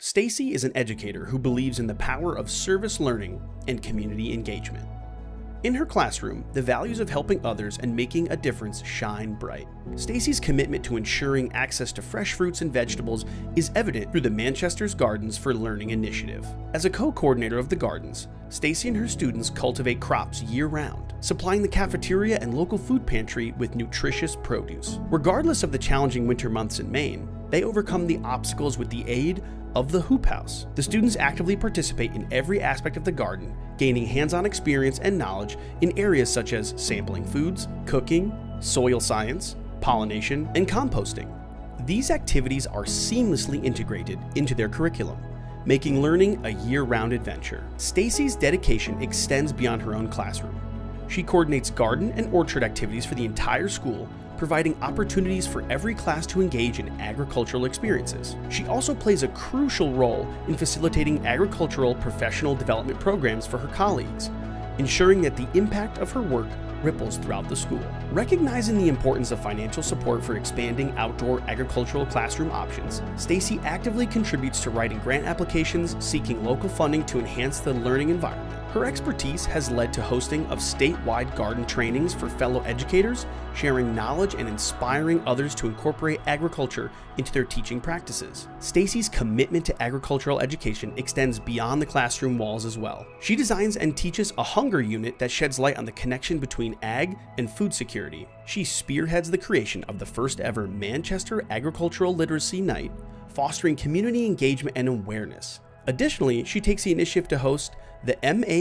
Stacey is an educator who believes in the power of service learning and community engagement. In her classroom, the values of helping others and making a difference shine bright. Stacey's commitment to ensuring access to fresh fruits and vegetables is evident through the Manchester's Gardens for Learning initiative. As a co-coordinator of the gardens, Stacey and her students cultivate crops year-round, supplying the cafeteria and local food pantry with nutritious produce. Regardless of the challenging winter months in Maine, they overcome the obstacles with the aid of the hoop house. The students actively participate in every aspect of the garden, gaining hands-on experience and knowledge in areas such as sampling foods, cooking, soil science, pollination, and composting. These activities are seamlessly integrated into their curriculum, making learning a year-round adventure. Stacey's dedication extends beyond her own classroom. She coordinates garden and orchard activities for the entire school, providing opportunities for every class to engage in agricultural experiences. She also plays a crucial role in facilitating agricultural professional development programs for her colleagues, ensuring that the impact of her work ripples throughout the school. Recognizing the importance of financial support for expanding outdoor agricultural classroom options, Stacey actively contributes to writing grant applications, seeking local funding to enhance the learning environment. Her expertise has led to hosting of statewide garden trainings for fellow educators, sharing knowledge and inspiring others to incorporate agriculture into their teaching practices. Stacey's commitment to agricultural education extends beyond the classroom walls as well. She designs and teaches a hunger unit that sheds light on the connection between ag and food security. She spearheads the creation of the first ever Manchester Agricultural Literacy Night, fostering community engagement and awareness. Additionally, she takes the initiative to host the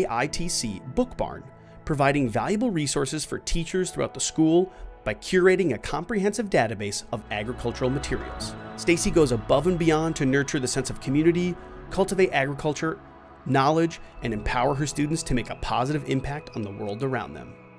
MAITC Book Barn, providing valuable resources for teachers throughout the school by curating a comprehensive database of agricultural materials. Stacey goes above and beyond to nurture the sense of community, cultivate agriculture, knowledge, and empower her students to make a positive impact on the world around them.